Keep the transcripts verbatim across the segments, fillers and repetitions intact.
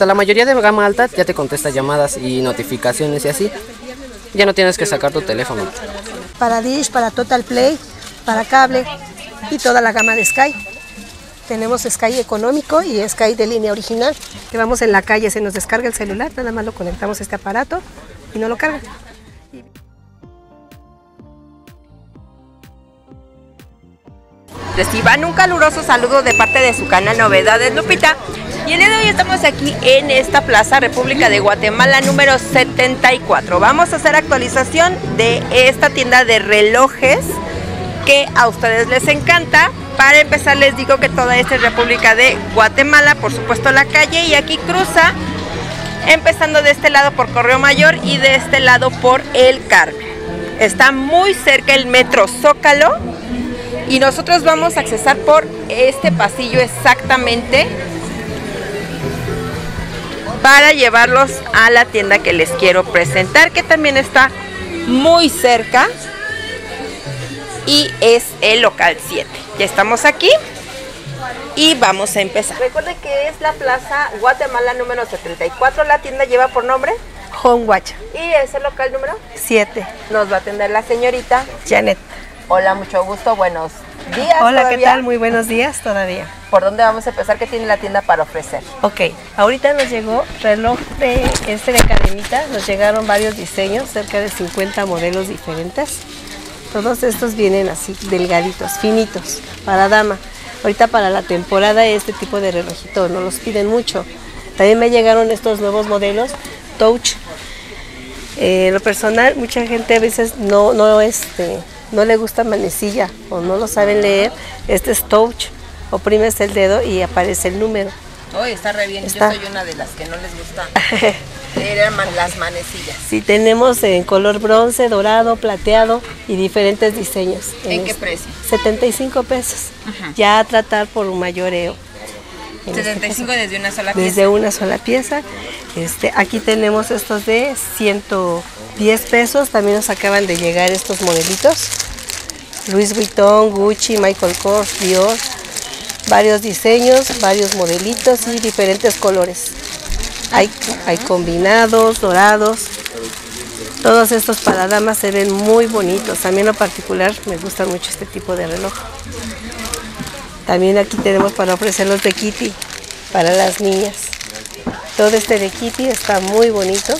alta, la mayoría de gama alta ya te contesta llamadas y notificaciones y así. Ya no tienes que sacar tu teléfono. Para Dish, para Total Play, para cable y toda la gama de Sky. Tenemos Sky económico y Sky de línea original, que vamos en la calle, se nos descarga el celular, nada más lo conectamos a este aparato y no lo carga. Reciban un caluroso saludo de parte de su canal Novedades Lupita. Y el día de hoy estamos aquí en esta Plaza República de Guatemala número setenta y cuatro. Vamos a hacer actualización de esta tienda de relojes que a ustedes les encanta. Para empezar les digo que toda esta es República de Guatemala, por supuesto la calle, y aquí cruza, empezando de este lado por Correo Mayor y de este lado por El Carmen. Está muy cerca el Metro Zócalo y nosotros vamos a accesar por este pasillo exactamente para llevarlos a la tienda que les quiero presentar, que también está muy cerca y es el local siete. Ya estamos aquí y vamos a empezar. Recuerden que es la Plaza Guatemala número setenta y cuatro, la tienda lleva por nombre Home Watch. ¿Y es el local número? siete. Nos va a atender la señorita Janet. Hola, mucho gusto, buenos días. Hola, todavía. ¿qué tal? Muy buenos días todavía. ¿Por dónde vamos a empezar? ¿Qué tiene la tienda para ofrecer? Ok, ahorita nos llegó reloj de este de cadenita, nos llegaron varios diseños, cerca de cincuenta modelos diferentes. Todos estos vienen así, delgaditos, finitos, para dama. Ahorita para la temporada este tipo de relojito no los piden mucho. También me llegaron estos nuevos modelos, Touch. Eh, lo personal, mucha gente a veces no, no, este, no le gusta manecilla o no lo saben leer. Este es Touch. Oprimes el dedo y aparece el número. Oh, está re bien. Está. Yo soy una de las que no les gusta leer las manecillas. Sí, tenemos en color bronce, dorado, plateado y diferentes diseños. ¿En, ¿En qué este, precio? setenta y cinco pesos. Uh-huh. Ya a tratar por un mayoreo. setenta y cinco este desde una sola pieza. Desde una sola pieza. Este, aquí tenemos estos de ciento diez pesos. También nos acaban de llegar estos modelitos. Louis Vuitton, Gucci, Michael Kors, Dior. Varios diseños, varios modelitos y diferentes colores. Hay, hay combinados, dorados. Todos estos para damas se ven muy bonitos. También en lo particular me gusta mucho este tipo de reloj. También aquí tenemos para ofrecer los de Kitty para las niñas. Todo este de Kitty está muy bonito.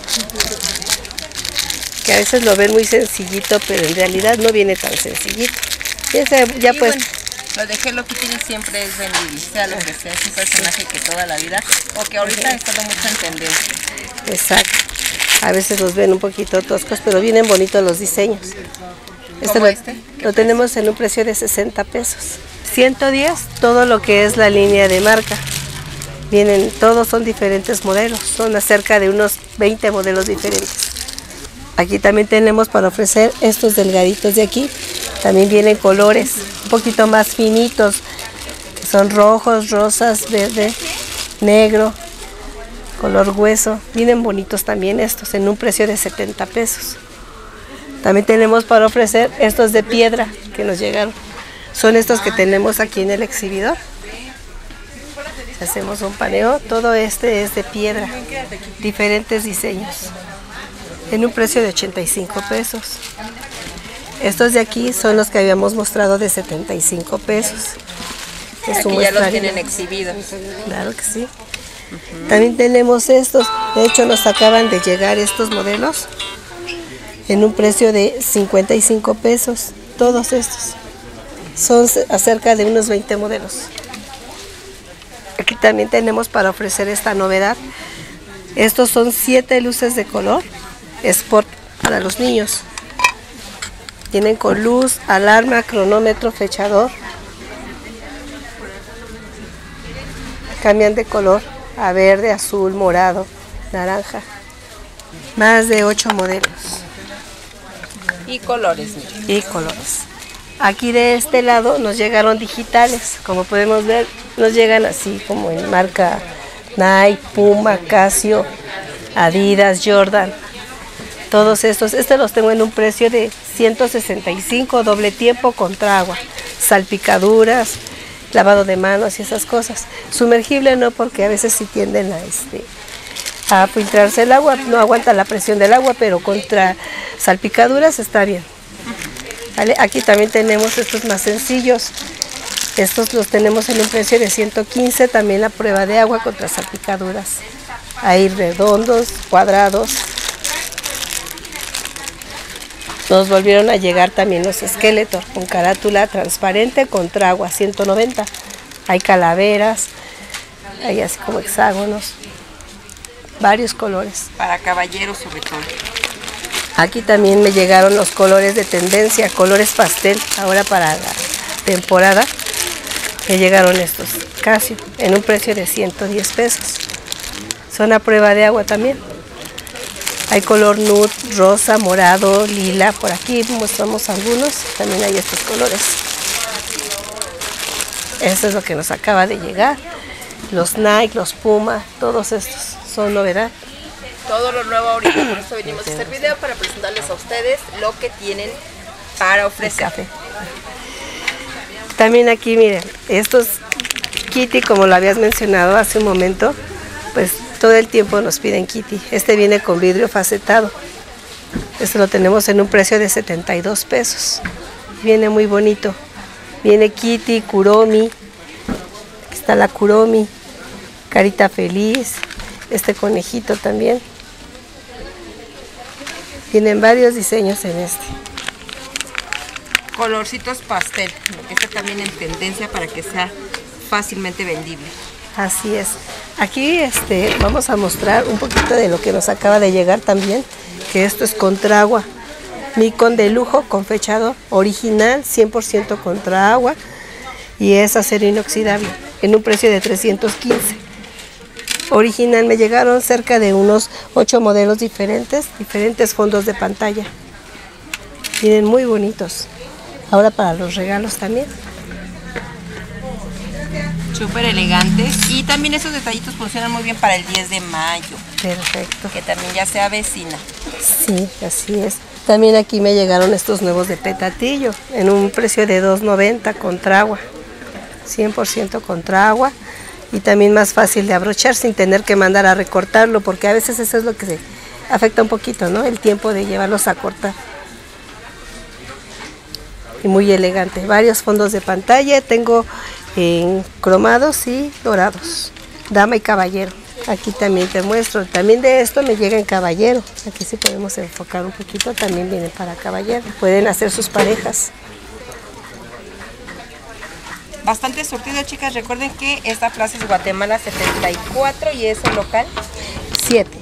Que a veces lo ven muy sencillito, pero en realidad no viene tan sencillito. Ya, se, ya y pues. Bueno, lo de Hello Kitty siempre es vendible, sea lo que sea, es un personaje que toda la vida, o que ahorita ha estado mucho en tendencia. Exacto. A veces los ven un poquito toscos, pero vienen bonitos los diseños. Este ¿Cómo lo, este? lo tenemos en un precio de sesenta pesos. ciento diez, todo lo que es la línea de marca. Vienen, todos son diferentes modelos, son acerca de unos veinte modelos diferentes. Aquí también tenemos para ofrecer estos delgaditos de aquí. También vienen colores un poquito más finitos, que son rojos, rosas, verde, negro, color hueso. Vienen bonitos también estos, en un precio de setenta pesos. También tenemos para ofrecer estos de piedra que nos llegaron. Son estos que tenemos aquí en el exhibidor. Si hacemos un paneo, todo este es de piedra, diferentes diseños, en un precio de ochenta y cinco pesos. Estos de aquí son los que habíamos mostrado de setenta y cinco pesos. Es un ya los tienen exhibidos. Claro que sí. Uh-huh. También tenemos estos, de hecho nos acaban de llegar estos modelos en un precio de cincuenta y cinco pesos, todos estos. Son acerca de unos veinte modelos. Aquí también tenemos para ofrecer esta novedad. Estos son siete luces de color Sport para los niños. Tienen con luz, alarma, cronómetro, fechador. Cambian de color a verde, azul, morado, naranja. Más de ocho modelos. Y colores. Y colores. Aquí de este lado nos llegaron digitales. Como podemos ver, nos llegan así como en marca Nike, Puma, Casio, Adidas, Jordan. Todos estos, estos los tengo en un precio de ciento sesenta y cinco, doble tiempo contra agua, salpicaduras, lavado de manos y esas cosas. Sumergible no, porque a veces sí tienden a, este, a filtrarse el agua, no aguanta la presión del agua, pero contra salpicaduras está bien. ¿Vale? Aquí también tenemos estos más sencillos. Estos los tenemos en un precio de ciento quince, también la prueba de agua contra salpicaduras. Hay redondos, cuadrados. Nos volvieron a llegar también los Skeletor con carátula transparente contra agua, ciento noventa. Hay calaveras, hay así como hexágonos, varios colores. Para caballeros sobre todo. Aquí también me llegaron los colores de tendencia, colores pastel, ahora para la temporada. Me llegaron estos Casio en un precio de ciento diez pesos. Son a prueba de agua también. Hay color nude, rosa, morado, lila. Por aquí mostramos algunos. También hay estos colores. Eso es lo que nos acaba de llegar. Los Nike, los Puma, todos estos son novedad. Todo lo nuevo ahorita, por eso venimos a hacer video para presentarles a ustedes lo que tienen para ofrecer. Café. También aquí miren, estos Kitty, como lo habías mencionado hace un momento, pues todo el tiempo nos piden Kitty. Este viene con vidrio facetado. Este lo tenemos en un precio de setenta y dos pesos. Viene muy bonito. Viene Kitty, Kuromi. Aquí está la Kuromi. Carita feliz. Este conejito también. Tienen varios diseños en este. Colorcitos pastel, que está también en tendencia para que sea fácilmente vendible. Así es. Aquí este, vamos a mostrar un poquito de lo que nos acaba de llegar también, que esto es contra agua. Micon de lujo con fechado original, cien por ciento contra agua, y es acero inoxidable, en un precio de trescientos quince. Original me llegaron cerca de unos ocho modelos diferentes, diferentes fondos de pantalla. Vienen muy bonitos. Ahora para los regalos también. Súper elegantes. Y también esos detallitos funcionan muy bien para el diez de mayo. Perfecto. Que también ya se avecina. Sí, así es. También aquí me llegaron estos nuevos de petatillo en un precio de dos noventa contra agua. cien por ciento contra agua. Y también más fácil de abrochar sin tener que mandar a recortarlo, porque a veces eso es lo que se afecta un poquito, ¿no? El tiempo de llevarlos a cortar. Y muy elegante. Varios fondos de pantalla. Tengo en cromados y dorados. Dama y caballero. Aquí también te muestro. También de esto me llega en caballero. Aquí sí podemos enfocar un poquito. También viene para caballero. Pueden hacer sus parejas. Bastante surtido, chicas. Recuerden que esta plaza es Guatemala setenta y cuatro y es el local siete.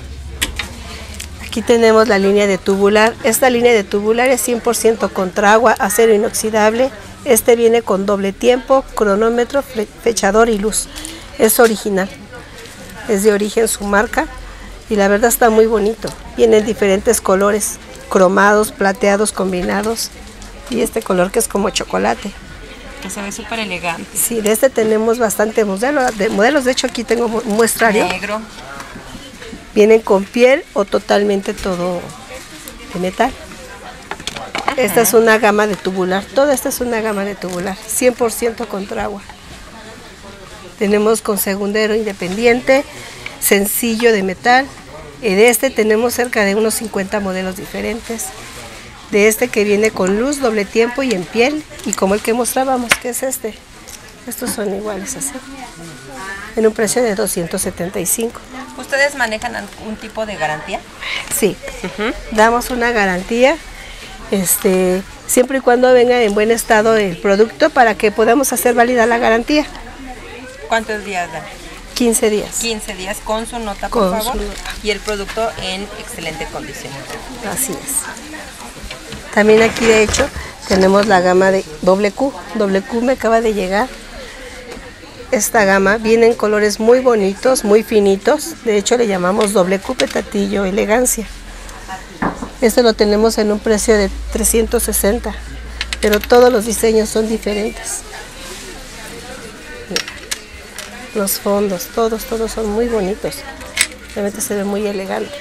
Aquí tenemos la línea de tubular. Esta línea de tubular es cien por ciento contra agua, acero inoxidable. Este viene con doble tiempo, cronómetro, fechador y luz. Es original. Es de origen su marca y la verdad está muy bonito. Vienen diferentes colores, cromados, plateados, combinados. Y este color que es como chocolate. Que se ve súper elegante. Sí, de este tenemos bastante modelos. De modelos, de hecho aquí tengo un muestrario. Negro. Vienen con piel o totalmente todo de metal. Ajá. Esta es una gama de tubular. Toda esta es una gama de tubular. cien por ciento contra agua. Tenemos con segundero independiente, sencillo de metal. Y de este tenemos cerca de unos cincuenta modelos diferentes. De este que viene con luz, doble tiempo y en piel, y como el que mostrábamos, que es este. Estos son iguales así, en un precio de doscientos setenta y cinco. ¿Ustedes manejan algún tipo de garantía? Sí, uh-huh. Damos una garantía, este, siempre y cuando venga en buen estado el producto para que podamos hacer válida la garantía. ¿Cuántos días dan? quince días. quince días con su nota, por con favor. Su nota. Y el producto en excelente condición. Así es. También aquí de hecho tenemos la gama de doble Q. Doble Q me acaba de llegar. Esta gama viene en colores muy bonitos, muy finitos. De hecho le llamamos doble Q petatillo elegancia. Este lo tenemos en un precio de trescientos sesenta. Pero todos los diseños son diferentes. Los fondos, todos, todos son muy bonitos. Realmente se ve muy elegante.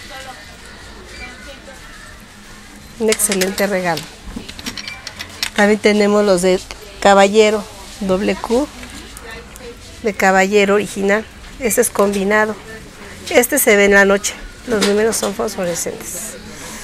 Un excelente regalo. También tenemos los de caballero, doble Q, de caballero original. Este es combinado. Este se ve en la noche, los números son fosforescentes.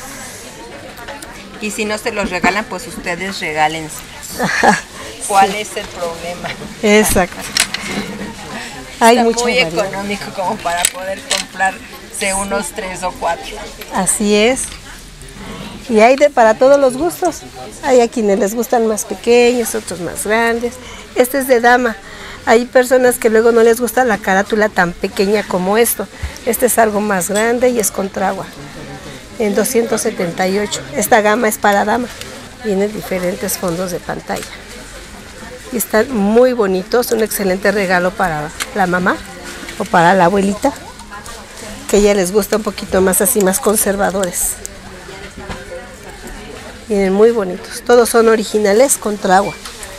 Y si no se los regalan, pues ustedes regálense. ¿Cuál sí. es el problema? Exacto. Hay Está mucha muy variedad. económico como para poder comprarse unos tres o cuatro. Así es. Y hay de para todos los gustos. Hay a quienes les gustan más pequeños, otros más grandes. Este es de dama. Hay personas que luego no les gusta la carátula tan pequeña como esto. Este es algo más grande y es contragua. En doscientos setenta y ocho. Esta gama es para dama. Viene diferentes fondos de pantalla. Y están muy bonitos. Un excelente regalo para la mamá o para la abuelita, que a ella les gusta un poquito más así, más conservadores. Vienen muy bonitos. Todos son originales contragua.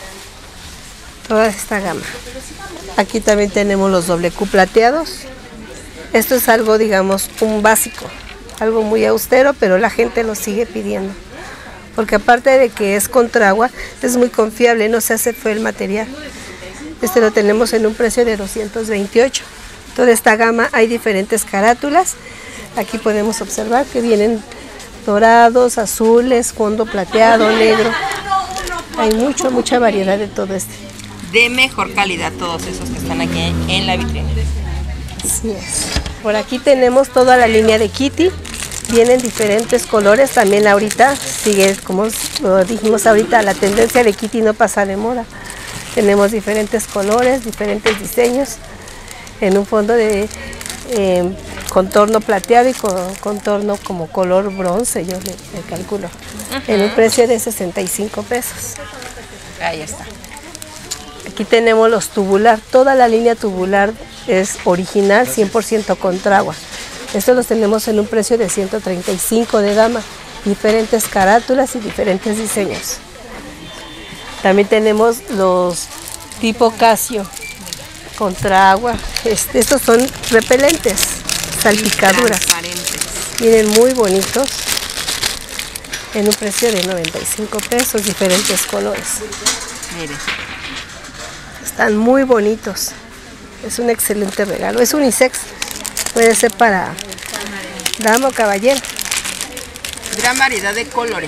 Toda esta gama. Aquí también tenemos los doble Q plateados. Esto es algo, digamos, un básico. Algo muy austero, pero la gente lo sigue pidiendo. Porque aparte de que es contragua, es muy confiable, no se hace feo el material. Este lo tenemos en un precio de doscientos veintiocho. Toda esta gama hay diferentes carátulas. Aquí podemos observar que vienen dorados, azules, fondo plateado, negro. Hay mucho, mucha variedad de todo este. De mejor calidad todos esos que están aquí en la vitrina. Así es. Por aquí tenemos toda la línea de Kitty. Vienen diferentes colores. También ahorita sigue, como lo dijimos ahorita, la tendencia de Kitty no pasa de moda. Tenemos diferentes colores, diferentes diseños. En un fondo de eh, contorno plateado y con contorno como color bronce, yo le, le calculo. Uh-huh. En un precio de sesenta y cinco pesos. Ahí está. Aquí tenemos los tubular. Toda la línea tubular es original, cien por ciento contragua. Estos los tenemos en un precio de ciento treinta y cinco de gama. Diferentes carátulas y diferentes diseños. También tenemos los tipo Casio. Contragua. Este, estos son repelentes, salpicaduras. Vienen muy bonitos. En un precio de noventa y cinco pesos, diferentes colores. Mire. Están muy bonitos. Es un excelente regalo. Es unisex. Puede ser para dama o caballero. Gran variedad de colores.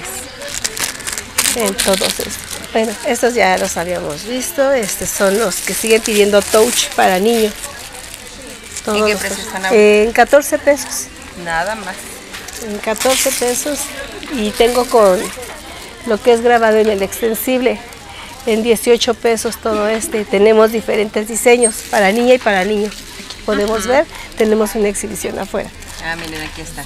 En todos estos. Bueno, estos ya los habíamos visto. Estos son los que siguen pidiendo touch para niños. Todos ¿En qué los precio touch. están ahora? En catorce pesos. Nada más. En catorce pesos. Y tengo con lo que es grabado en el extensible. En dieciocho pesos todo este. Tenemos diferentes diseños para niña y para niño. Aquí podemos uh-huh. ver, tenemos una exhibición afuera. Ah, miren, aquí está.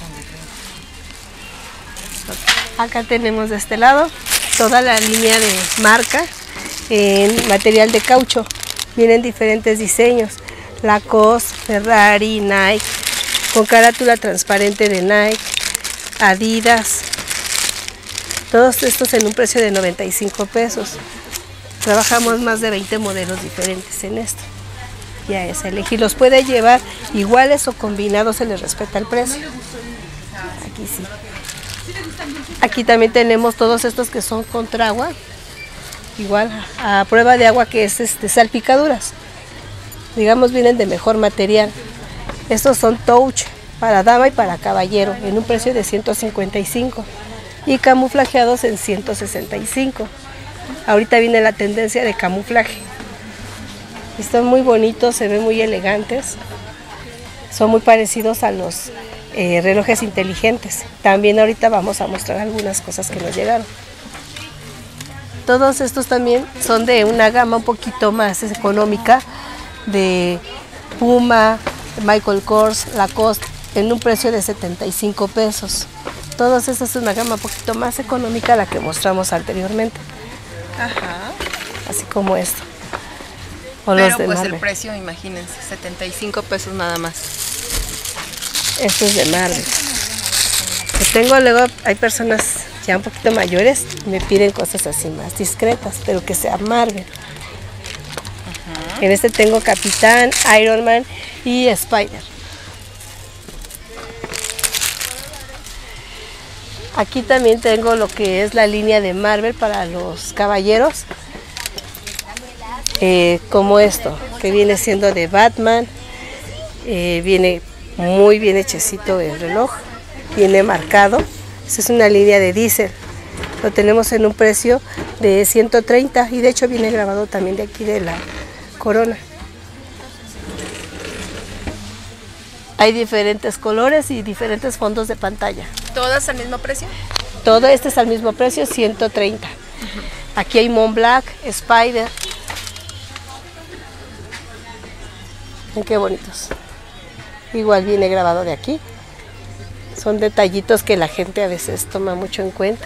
Acá tenemos de este lado toda la línea de marca en material de caucho. Vienen diferentes diseños. Lacoste, Ferrari, Nike, con carátula transparente de Nike, Adidas. Todos estos en un precio de noventa y cinco pesos. Trabajamos más de veinte modelos diferentes en esto. Ya es elegir. Los puede llevar iguales o combinados, se les respeta el precio. Aquí sí. Aquí también tenemos todos estos que son contragua. Igual a prueba de agua, que es este, salpicaduras. Digamos, vienen de mejor material. Estos son touch para dama y para caballero en un precio de ciento cincuenta y cinco. Y camuflajeados en ciento sesenta y cinco. Ahorita viene la tendencia de camuflaje. Están muy bonitos, se ven muy elegantes. Son muy parecidos a los eh, relojes inteligentes. También ahorita vamos a mostrar algunas cosas que nos llegaron. Todos estos también son de una gama un poquito más económica, de Puma, Michael Kors, Lacoste, en un precio de setenta y cinco pesos. Todos estos es una gama un poquito más económica a la que mostramos anteriormente. Ajá. Así como esto. O Pero los de pues Marvel. el precio, imagínense, setenta y cinco pesos nada más. Esto es de Marvel. Que tengo luego, hay personas ya un poquito mayores, me piden cosas así más discretas, pero que sea Marvel. Uh-huh. En este tengo Capitán, Iron Man y Spider. Aquí también tengo lo que es la línea de Marvel para los caballeros, eh, como esto, que viene siendo de Batman, eh, viene Muy bien hechecito el reloj, viene marcado. Esta es una línea de diésel. Lo tenemos en un precio de ciento treinta y de hecho viene grabado también de aquí de la corona. Hay diferentes colores y diferentes fondos de pantalla. ¿Todas al mismo precio? Todo este es al mismo precio, ciento treinta. Uh-huh. Aquí hay Montblanc, Spider. Miren qué bonitos. Igual viene grabado de aquí. Son detallitos que la gente a veces toma mucho en cuenta.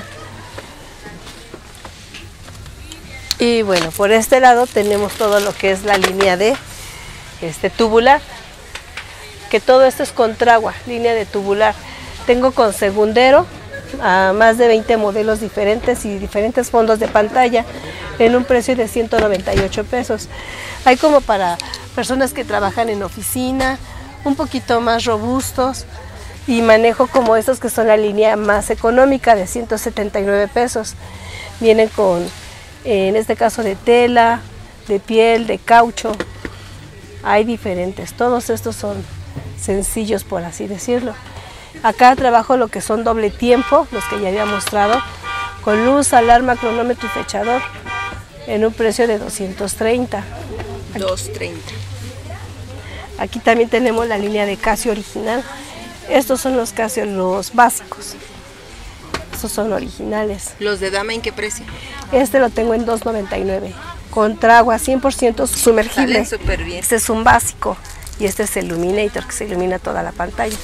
Y bueno, por este lado tenemos todo lo que es la línea de este tubular, que todo esto es contragua, línea de tubular. Tengo con segundero a más de veinte modelos diferentes y diferentes fondos de pantalla en un precio de ciento noventa y ocho pesos. Hay como para personas que trabajan en oficina, un poquito más robustos, y manejo como estos que son la línea más económica de ciento setenta y nueve pesos. Vienen con, en este caso, de tela, de piel, de caucho. Hay diferentes, todos estos son sencillos, por así decirlo. Acá trabajo lo que son doble tiempo, los que ya había mostrado, con luz, alarma, cronómetro y fechador, en un precio de doscientos treinta. doscientos treinta. Aquí también tenemos la línea de Casio original. Estos son los Casio, los básicos. Estos son originales. ¿Los de dama en qué precio? Este lo tengo en dos noventa y nueve. Contragua, cien por ciento sumergible. Salen súper bien. Este es un básico y este es el Illuminator, que se ilumina toda la pantalla.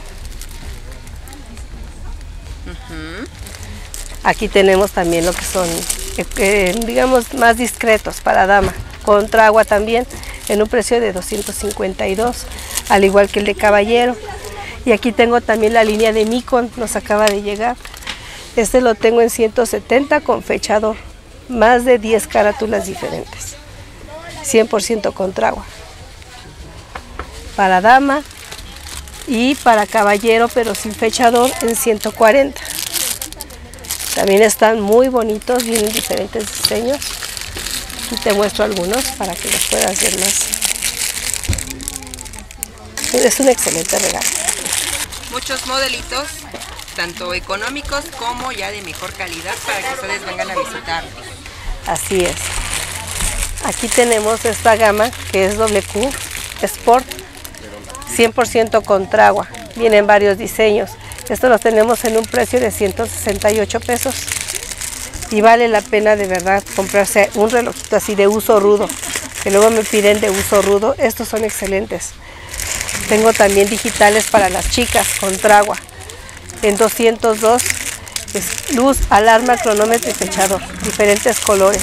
Uh-huh. Aquí tenemos también lo que son, eh, eh, digamos, más discretos para dama. Contragua también, en un precio de doscientos cincuenta y dos, al igual que el de caballero. Y aquí tengo también la línea de Nikon, nos acaba de llegar. Este lo tengo en ciento setenta con fechador, más de diez carátulas diferentes, cien por ciento contragua. Para dama y para caballero, pero sin fechador, en ciento cuarenta. También están muy bonitos, vienen diferentes diseños. Aquí te muestro algunos para que los puedas ver más. Es un excelente regalo. Muchos modelitos, tanto económicos como ya de mejor calidad, para que ustedes vengan a visitar. Así es. Aquí tenemos esta gama que es W Q Sport, cien por ciento contragua. Vienen varios diseños. Estos los tenemos en un precio de ciento sesenta y ocho pesos. Y vale la pena de verdad comprarse un relojito así de uso rudo, que luego me piden de uso rudo. Estos son excelentes. Tengo también digitales para las chicas, contragua, en doscientos dos, es luz, alarma, cronómetro y fechador, diferentes colores.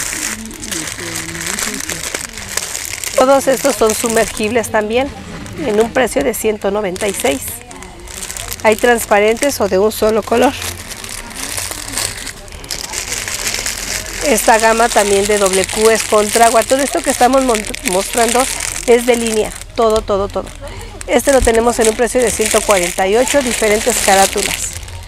Todos estos son sumergibles también, en un precio de ciento noventa y seis. Hay transparentes o de un solo color. Esta gama también de W Q es contragua. Todo esto que estamos mostrando es de línea, todo, todo, todo. Este lo tenemos en un precio de ciento cuarenta y ocho, diferentes carátulas.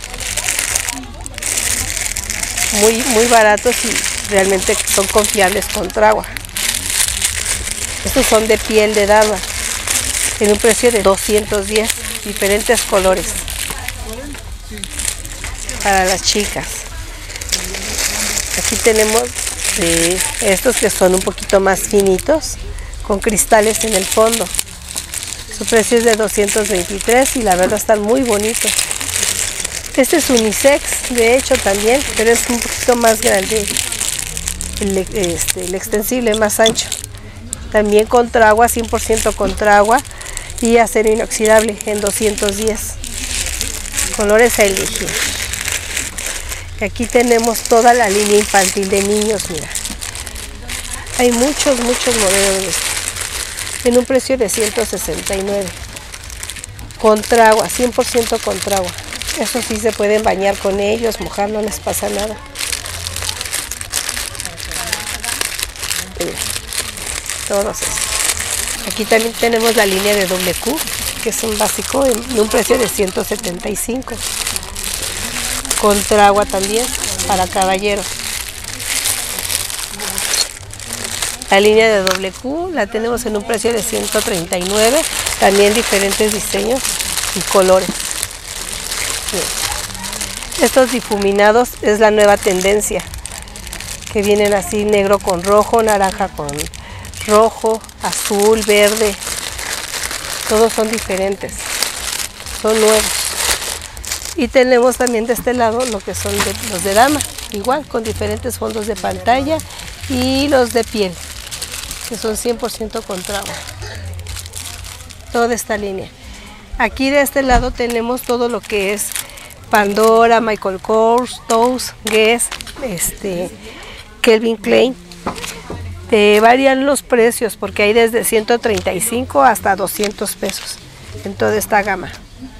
Muy, muy baratos y realmente son confiables contragua. Estos son de piel de dama, en un precio de doscientos diez, diferentes colores. Para las chicas. Aquí tenemos eh, estos que son un poquito más finitos, con cristales en el fondo. Su precio es de doscientos veintitrés y la verdad están muy bonitos. Este es unisex, de hecho también, pero es un poquito más grande, el, este, el extensible más ancho. También contragua, cien por ciento contragua y acero inoxidable en doscientos diez. Colores a elegir. Y aquí tenemos toda la línea infantil de niños, mira. Hay muchos, muchos modelos de estos, en un precio de ciento sesenta y nueve. Contragua, cien por ciento contragua. Eso sí, se pueden bañar con ellos, mojar, no les pasa nada. Mira, todos estos. Aquí también tenemos la línea de W Q, que es un básico en un precio de ciento setenta y cinco. Contragua también, para caballeros. La línea de doble Q la tenemos en un precio de ciento treinta y nueve, también diferentes diseños y colores. Bien. Estos difuminados es la nueva tendencia, que vienen así negro con rojo, naranja con rojo, azul, verde. Todos son diferentes, son nuevos. Y tenemos también de este lado lo que son de, los de dama, igual con diferentes fondos de pantalla, y los de piel, que son cien por ciento con trama. Toda esta línea. Aquí de este lado tenemos todo lo que es Pandora, Michael Kors, Toast, Guess, este, Calvin Klein. Te varían los precios porque hay desde ciento treinta y cinco hasta doscientos pesos en toda esta gama.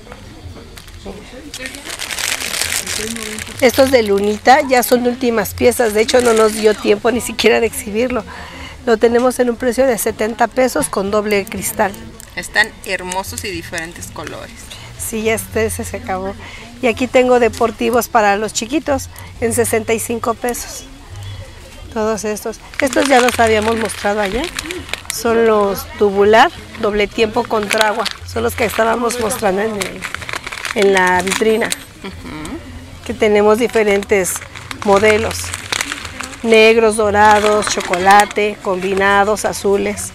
Estos de Lunita ya son últimas piezas, de hecho no nos dio tiempo ni siquiera de exhibirlo. Lo tenemos en un precio de setenta pesos con doble cristal. Están hermosos y diferentes colores. Sí, ya este se acabó. Y aquí tengo deportivos para los chiquitos en sesenta y cinco pesos. Todos estos. Estos ya los habíamos mostrado ayer. Son los tubular, doble tiempo contra agua. Son los que estábamos mostrando en, el, en la vitrina. Uh-huh. Que tenemos diferentes modelos. Negros, dorados, chocolate, combinados, azules.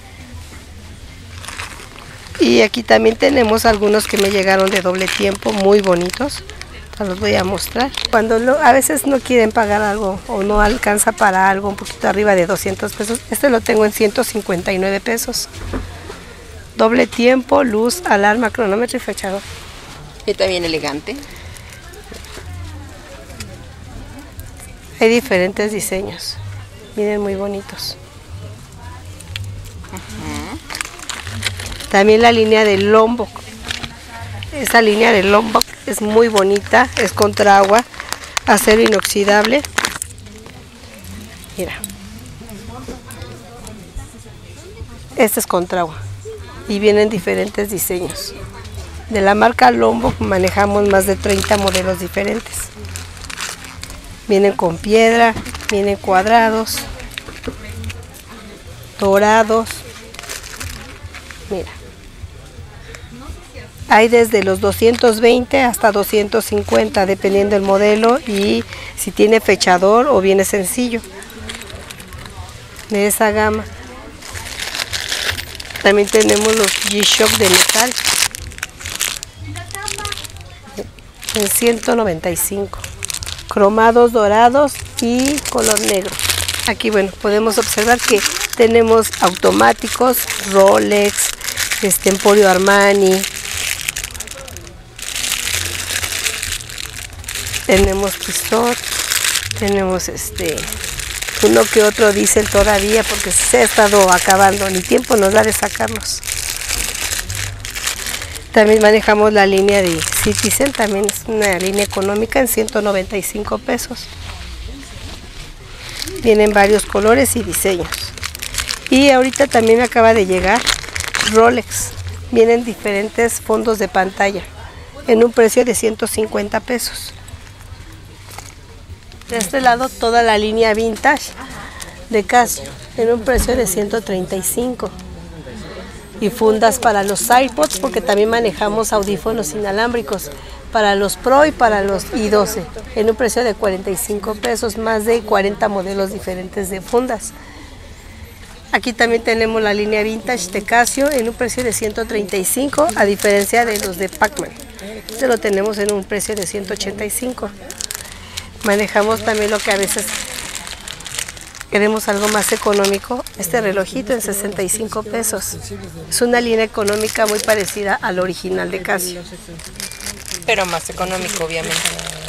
Y aquí también tenemos algunos que me llegaron de doble tiempo, muy bonitos. Los voy a mostrar. Cuando lo, a veces no quieren pagar algo o no alcanza para algo un poquito arriba de doscientos pesos, este lo tengo en ciento cincuenta y nueve pesos. Doble tiempo, luz, alarma, cronómetro y fechador. Y también elegante. Hay diferentes diseños. Miren, muy bonitos. Uh-huh. También la línea de Lombok. Esta línea de Lombok es muy bonita, es contra agua, acero inoxidable. Mira. Este es contra agua y vienen diferentes diseños. De la marca Lombok manejamos más de treinta modelos diferentes. Vienen con piedra, vienen cuadrados, dorados. Mira. Hay desde los doscientos veinte hasta doscientos cincuenta, dependiendo del modelo y si tiene fechador o viene sencillo. De esa gama. También tenemos los G-Shock de metal. En ciento noventa y cinco. Cromados dorados y color negro. Aquí, bueno, podemos observar que tenemos automáticos, Rolex, este Emporio Armani. Tenemos Tissot, tenemos este uno que otro diésel todavía porque se ha estado acabando, ni tiempo nos da de sacarlos. También manejamos la línea de Citizen, también es una línea económica en ciento noventa y cinco pesos. Vienen varios colores y diseños. Y ahorita también acaba de llegar Rolex, vienen diferentes fondos de pantalla en un precio de ciento cincuenta pesos. De este lado toda la línea vintage de Casio en un precio de ciento treinta y cinco. Y fundas para los iPods porque también manejamos audífonos inalámbricos para los Pro y para los i doce en un precio de cuarenta y cinco pesos, más de cuarenta modelos diferentes de fundas. Aquí también tenemos la línea vintage de Casio en un precio de ciento treinta y cinco, a diferencia de los de Pacman. Este lo tenemos en un precio de ciento ochenta y cinco. Manejamos también lo que a veces queremos algo más económico, este relojito en sesenta y cinco pesos. Es una línea económica muy parecida al original de Casio. Pero más económico, obviamente.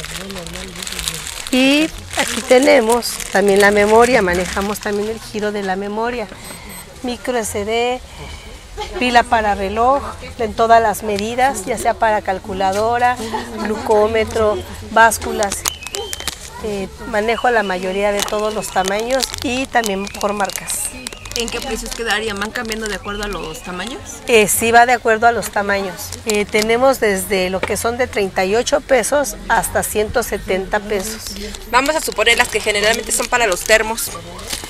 Y aquí tenemos también la memoria, manejamos también el giro de la memoria. Micro ese de, pila para reloj, en todas las medidas, ya sea para calculadora, glucómetro, básculas. Eh, manejo la mayoría de todos los tamaños y también por marcas. ¿En qué precios quedarían? ¿Van cambiando de acuerdo a los tamaños? Eh, sí, va de acuerdo a los tamaños. Eh, tenemos desde lo que son de treinta y ocho pesos hasta ciento setenta pesos. Vamos a suponer las que generalmente son para los termos.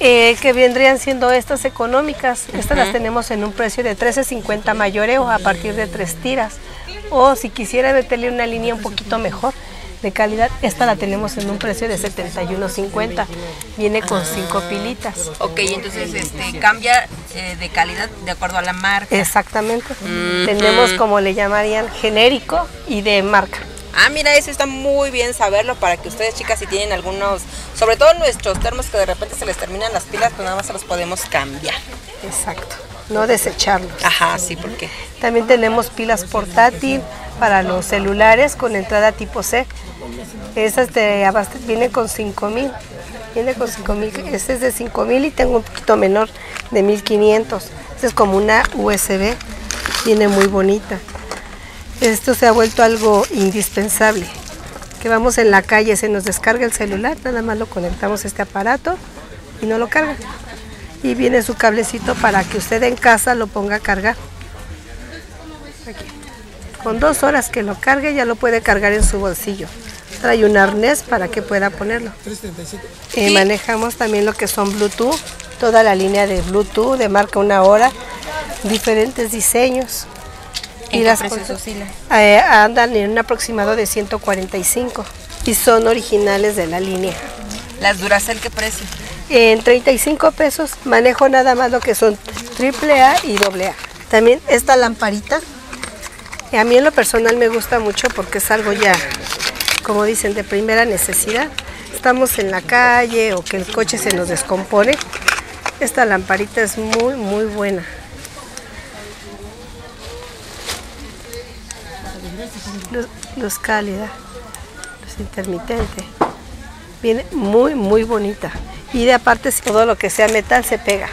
Eh, que vendrían siendo estas económicas. Estas uh-huh. las tenemos en un precio de trece cincuenta mayoreo a partir de tres tiras. O si quisiera meterle una línea un poquito mejor de calidad, esta la tenemos en un precio de setenta y uno cincuenta. Viene con ah. cinco pilitas. Ok, entonces este cambia eh, de calidad de acuerdo a la marca. Exactamente. Uh-huh. Tenemos, como le llamarían, genérico y de marca. Ah, mira, eso está muy bien saberlo para que ustedes, chicas, si tienen algunos, sobre todo nuestros termos que de repente se les terminan las pilas, pues nada más se los podemos cambiar. Exacto, no desecharlos. Ajá, sí, porque también tenemos pilas portátil para los celulares con entrada tipo C. Esas te abaste, viene con cinco mil. Viene con cinco mil. Este es de cinco mil y tengo un poquito menor de mil quinientos. Esta es como una U S B. Viene muy bonita. Esto se ha vuelto algo indispensable. Que vamos en la calle, se nos descarga el celular, nada más lo conectamos a este aparato y no lo carga. Y viene su cablecito para que usted en casa lo ponga a cargar. Aquí. Con dos horas que lo cargue ya lo puede cargar en su bolsillo. Trae un arnés para que pueda ponerlo. Eh, manejamos también lo que son Bluetooth, toda la línea de Bluetooth de marca Una Hora, diferentes diseños. ¿En qué precios oscilan? Eh, andan en un aproximado de ciento cuarenta y cinco y son originales de la línea. ¿Las Duracell qué precio? En treinta y cinco pesos. Manejo nada más lo que son triple A y doble A. También esta lamparita, a mí en lo personal me gusta mucho porque es algo ya, como dicen, de primera necesidad. Estamos en la calle o que el coche se nos descompone. Esta lamparita es muy, muy buena. Luz, luz cálida, luz intermitente. Viene muy, muy bonita. Y de aparte, todo lo que sea metal se pega.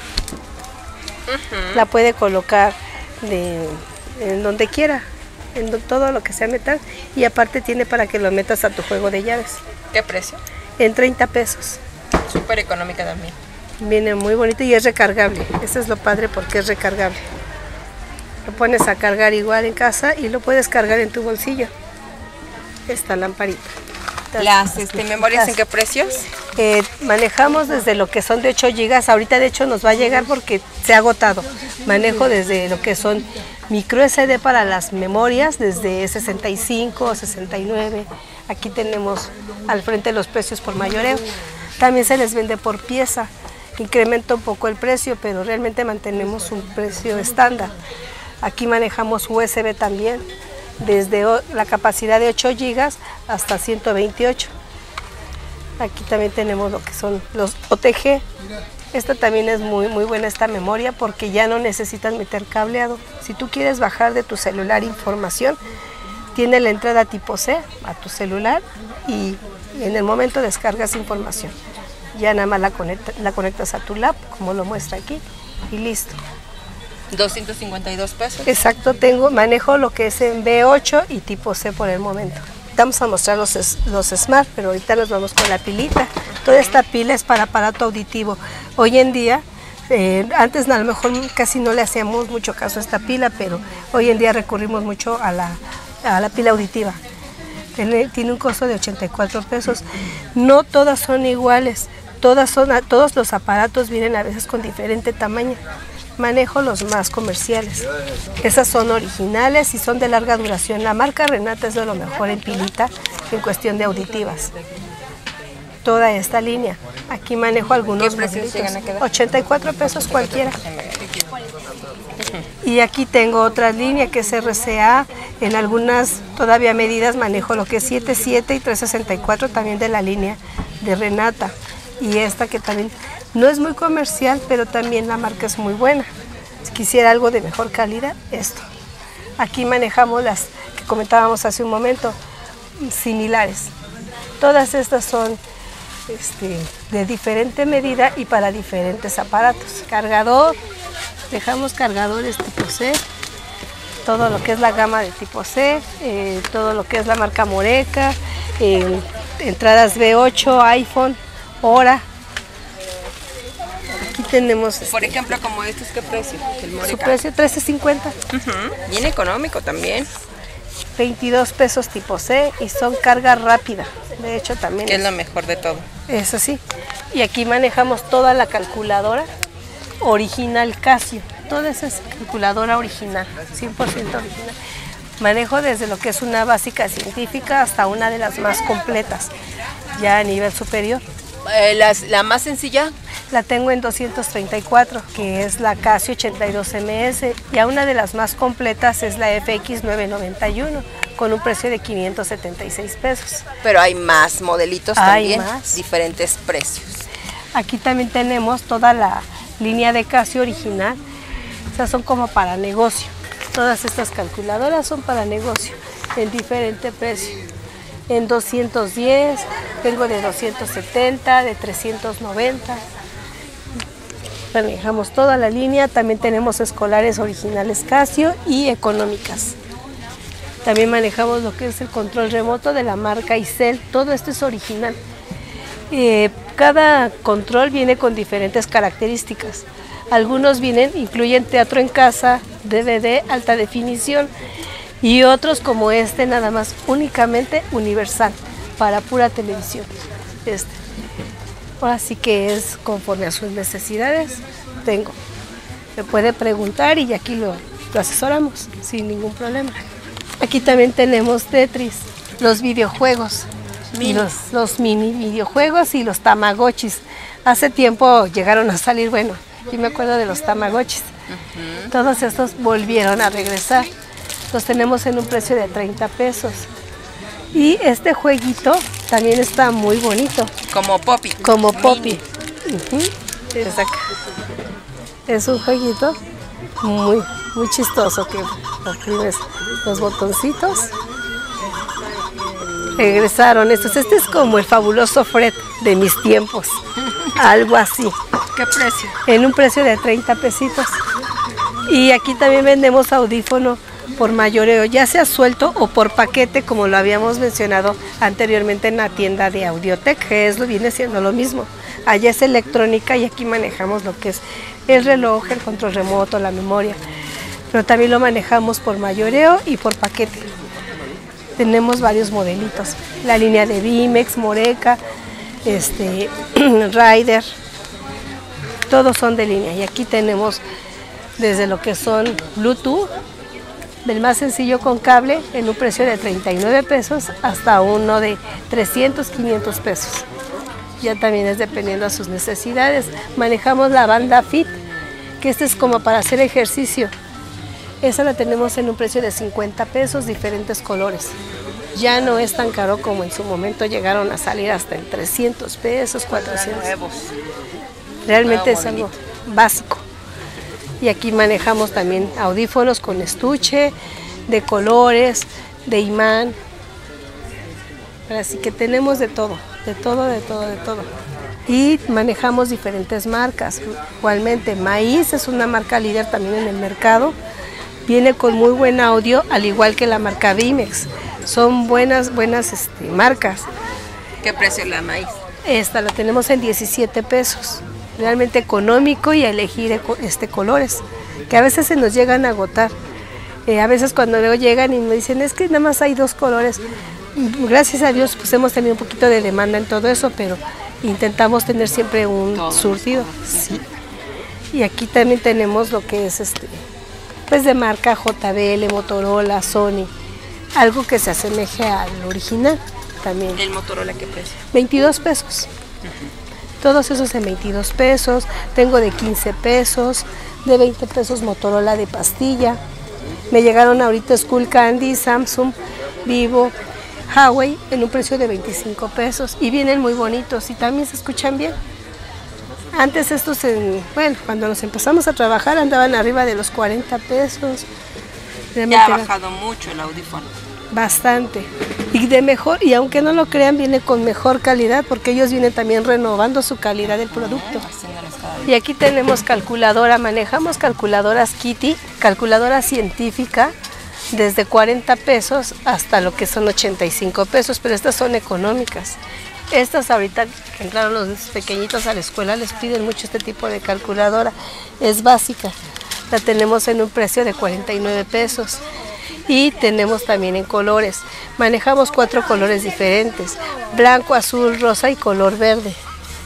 Uh-huh. La puede colocar de, en donde quiera, en do, todo lo que sea metal. Y aparte tiene para que lo metas a tu juego de llaves. ¿Qué precio? En treinta pesos. Súper económica también. Viene muy bonito y es recargable. Eso es lo padre porque es recargable. Lo pones a cargar igual en casa y lo puedes cargar en tu bolsillo. Esta lamparita. ¿Las este, memorias en qué precios? Eh, manejamos desde lo que son de ocho gigas. Ahorita de hecho nos va a llegar porque se ha agotado. Manejo desde lo que son micro S D para las memorias, desde sesenta y cinco, sesenta y nueve. Aquí tenemos al frente los precios por mayoreo. También se les vende por pieza. Incrementa un poco el precio, pero realmente mantenemos un precio estándar. Aquí manejamos U S B también, desde la capacidad de ocho gigas hasta ciento veintiocho. Aquí también tenemos lo que son los O T G. Esta también es muy, muy buena esta memoria porque ya no necesitas meter cableado. Si tú quieres bajar de tu celular información, tiene la entrada tipo C a tu celular y en el momento descargas información. Ya nada más la, conecta, la conectas a tu lap, como lo muestra aquí, y listo. doscientos cincuenta y dos pesos. Exacto, tengo, manejo lo que es en B ocho y tipo C por el momento. Vamos a mostrar los, los Smart, pero ahorita nos vamos con la pilita. Toda esta pila es para aparato auditivo. Hoy en día, eh, antes a lo mejor casi no le hacíamos mucho caso a esta pila, pero hoy en día recurrimos mucho a la, a la pila auditiva. Tiene, tiene un costo de ochenta y cuatro pesos. No todas son iguales, todas son, todos los aparatos vienen a veces con diferente tamaño. Manejo los más comerciales. Esas son originales y son de larga duración. La marca Renata es de lo mejor en pilita en cuestión de auditivas. Toda esta línea. Aquí manejo algunos. ¿Qué precios llegan a quedar? ochenta y cuatro pesos cualquiera. Y aquí tengo otra línea que es R C A. En algunas todavía medidas manejo lo que es siete siete y trescientos sesenta y cuatro también de la línea de Renata. Y esta que también no es muy comercial, pero también la marca es muy buena. Si quisiera algo de mejor calidad, esto. Aquí manejamos las que comentábamos hace un momento, similares. Todas estas son este, de diferente medida y para diferentes aparatos. Cargador, dejamos cargadores tipo C, todo lo que es la gama de tipo C, eh, todo lo que es la marca Moreca, eh, entradas B ocho, iPhone, Hora. Aquí tenemos... Por ejemplo, como estos, ¿qué precio? El Moreca. Su precio trece cincuenta. Uh-huh. Bien económico también. veintidós pesos tipo C y son carga rápida. De hecho también... Que es lo mejor de todo. Eso sí. Y aquí manejamos toda la calculadora original Casio. Toda esa es calculadora original, cien por ciento original. Manejo desde lo que es una básica científica hasta una de las más completas, ya a nivel superior. Eh, las, ¿La más sencilla? La tengo en doscientos treinta y cuatro, que es la Casio ochenta y dos M S, y a una de las más completas es la F X novecientos noventa y uno, con un precio de quinientos setenta y seis pesos. Pero hay más modelitos hay también, más. Diferentes precios. Aquí también tenemos toda la línea de Casio original, o sea, son como para negocio. Todas estas calculadoras son para negocio, en diferente precio. En doscientos diez, tengo de doscientos setenta, de trescientos noventa. Manejamos toda la línea, también tenemos escolares originales Casio y económicas. También manejamos lo que es el control remoto de la marca Isel, todo esto es original. Eh, cada control viene con diferentes características. Algunos vienen, incluyen teatro en casa, D V D, alta definición, y otros como este nada más únicamente universal, para pura televisión. Este. Ahora sí que es conforme a sus necesidades, tengo. Me puede preguntar y aquí lo, lo asesoramos sin ningún problema. Aquí también tenemos Tetris, los videojuegos, y los, los mini videojuegos y los tamagotchis. Hace tiempo llegaron a salir, bueno, yo me acuerdo de los tamagotchis. Uh-huh. Todos estos volvieron a regresar. Los tenemos en un precio de treinta pesos. Y este jueguito también está muy bonito. Como Poppy. Como Poppy. Uh-huh. Es acá. Es un jueguito muy, muy chistoso que oprimes los botoncitos. Regresaron estos. Este es como el fabuloso Fred de mis tiempos. Algo así. ¿Qué precio? En un precio de treinta pesitos. Y aquí también vendemos audífono por mayoreo, ya sea suelto o por paquete, como lo habíamos mencionado anteriormente en la tienda de Audiotech, que es lo viene siendo lo mismo. Allá es electrónica y aquí manejamos lo que es el reloj, el control remoto, la memoria. Pero también lo manejamos por mayoreo y por paquete. Tenemos varios modelitos. La línea de Bimex, Moreca, este, Rider, todos son de línea. Y aquí tenemos desde lo que son Bluetooth, del más sencillo con cable en un precio de treinta y nueve pesos hasta uno de trescientos, quinientos pesos. Ya también es dependiendo de sus necesidades. Manejamos la banda Fit, que este es como para hacer ejercicio. Esa la tenemos en un precio de cincuenta pesos, diferentes colores. Ya no es tan caro como en su momento llegaron a salir hasta en trescientos pesos, cuatrocientos. Realmente es algo básico. Y aquí manejamos también audífonos con estuche, de colores, de imán. Así que tenemos de todo, de todo, de todo, de todo. Y manejamos diferentes marcas. Igualmente, Maíz es una marca líder también en el mercado. Viene con muy buen audio, al igual que la marca Bimex. Son buenas, buenas este, marcas. ¿Qué precio la Maíz? Esta la tenemos en diecisiete pesos. Realmente económico y a elegir este colores, que a veces se nos llegan a agotar. Eh, a veces cuando veo llegan y me dicen, es que nada más hay dos colores. Gracias a Dios pues hemos tenido un poquito de demanda en todo eso, pero intentamos tener siempre un todo surtido. Sí. Y aquí también tenemos lo que es este, pues de marca J B L, Motorola, Sony, algo que se asemeje al original también. ¿El Motorola qué precio? veintidós pesos. Uh-huh. Todos esos en veintidós pesos, tengo de quince pesos, de veinte pesos Motorola de pastilla. Me llegaron ahorita Skull Candy, Samsung, Vivo, Huawei en un precio de veinticinco pesos y vienen muy bonitos y también se escuchan bien. Antes estos, en, bueno, cuando nos empezamos a trabajar andaban arriba de los cuarenta pesos. Realmente ya ha bajado mucho el audífono. Bastante. Y de mejor, y aunque no lo crean, viene con mejor calidad porque ellos vienen también renovando su calidad del producto. Y aquí tenemos calculadora, manejamos calculadoras Kitty, calculadora científica, desde cuarenta pesos hasta lo que son ochenta y cinco pesos, pero estas son económicas. Estas ahorita que entraron los pequeñitos a la escuela les piden mucho este tipo de calculadora, es básica. La tenemos en un precio de cuarenta y nueve pesos. Y tenemos también en colores. Manejamos cuatro colores diferentes: blanco, azul, rosa y color verde.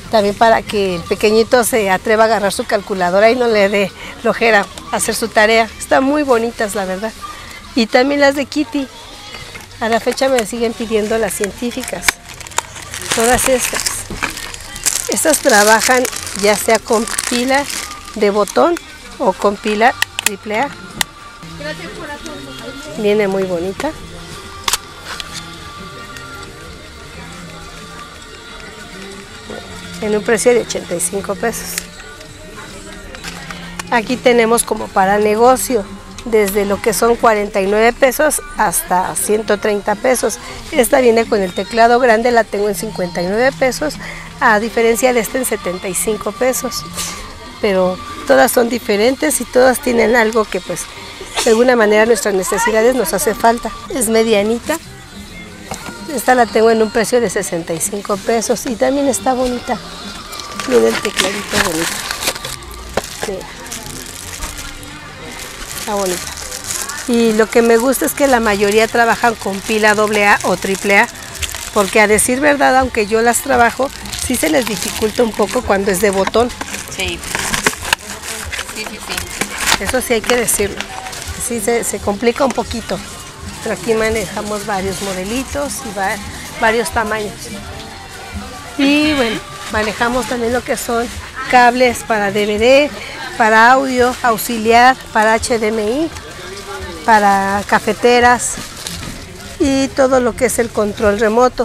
También para que el pequeñito se atreva a agarrar su calculadora y no le dé flojera hacer su tarea. Están muy bonitas, la verdad. Y también las de Kitty. A la fecha me siguen pidiendo las científicas. Todas estas. Estas trabajan ya sea con pila de botón o con pila triple A. Viene muy bonita. En un precio de ochenta y cinco pesos. Aquí tenemos como para negocio, desde lo que son cuarenta y nueve pesos hasta ciento treinta pesos. Esta viene con el teclado grande, la tengo en cincuenta y nueve pesos, a diferencia de esta en setenta y cinco pesos. Pero todas son diferentes y todas tienen algo que pues de alguna manera nuestras necesidades nos hace falta. Es medianita. Esta la tengo en un precio de sesenta y cinco pesos y también está bonita. Miren el tecladito bonito. Mira. Está bonita. Y lo que me gusta es que la mayoría trabajan con pila doble A o triple A, porque a decir verdad, aunque yo las trabajo, sí se les dificulta un poco cuando es de botón. Sí. Sí, sí, sí. Eso sí hay que decirlo. Sí se, se complica un poquito. Pero aquí manejamos varios modelitos y va, varios tamaños. Y bueno, manejamos también lo que son cables para D V D, para audio, auxiliar, para H D M I, para cafeteras y todo lo que es el control remoto.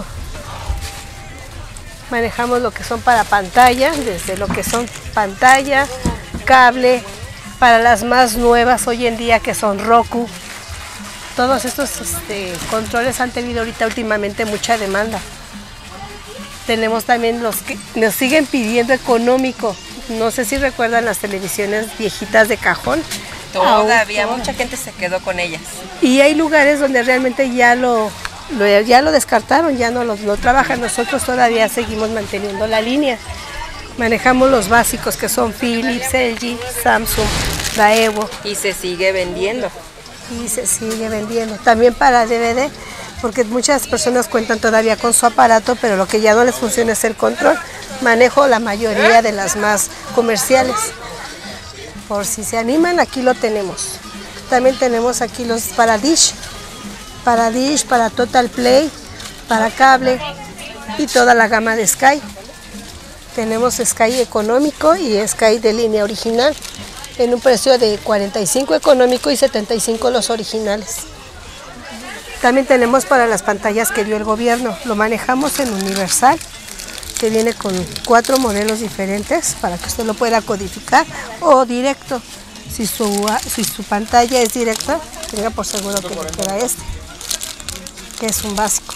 Manejamos lo que son para pantalla, desde lo que son pantalla, cable, para las más nuevas hoy en día que son Roku. Todos estos este, controles han tenido ahorita últimamente mucha demanda. Tenemos también los que nos siguen pidiendo económico. No sé si recuerdan las televisiones viejitas de cajón. Todavía Aún, mucha gente se quedó con ellas. Y hay lugares donde realmente ya lo, lo, ya lo descartaron, ya no lo, lo trabajan. Nosotros todavía seguimos manteniendo la línea. Manejamos los básicos que son Philips, L G, Samsung, Daewoo. Y se sigue vendiendo. Y se sigue vendiendo. También para D V D, porque muchas personas cuentan todavía con su aparato, pero lo que ya no les funciona es el control. Manejo la mayoría de las más comerciales. Por si se animan, aquí lo tenemos. También tenemos aquí los para Dish, para Dish, para Total Play, para cable y toda la gama de Sky. Tenemos Sky económico y Sky de línea original, en un precio de cuarenta y cinco económico y setenta y cinco los originales. También tenemos para las pantallas que dio el gobierno, lo manejamos en universal, que viene con cuatro modelos diferentes para que usted lo pueda codificar o directo. Si su, si su pantalla es directa, tenga por seguro que le queda este, que es un básico,